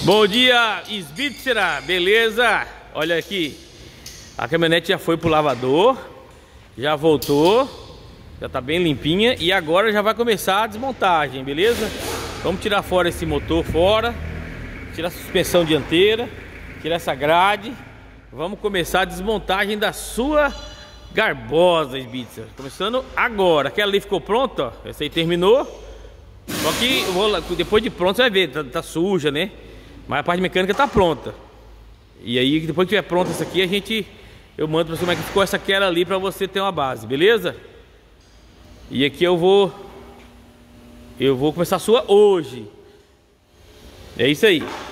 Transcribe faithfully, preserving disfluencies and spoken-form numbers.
Bom dia, Sbitzer, beleza? Olha aqui, a caminhonete já foi pro lavador, já voltou, já tá bem limpinha e agora já vai começar a desmontagem, beleza? Vamos tirar fora esse motor fora, tirar a suspensão dianteira, tirar essa grade. Vamos começar a desmontagem da sua garbosa, Sbitzer. Começando agora. Aquela ali ficou pronta, ó. Essa aí terminou. Só que eu vou, depois de pronto você vai ver, tá, tá suja, né? Mas a parte mecânica tá pronta. E aí depois que tiver pronta essa aqui, a gente eu mando pra você como é que ficou essa queda ali, pra você ter uma base, beleza? E aqui eu vou eu vou começar a sua hoje. É isso aí.